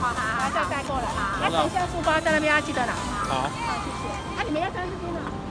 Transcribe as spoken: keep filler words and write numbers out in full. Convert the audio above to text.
好好，再带过来。那等一下书包在那边要记得拿。 好。 好，谢谢。那你们要穿这边了。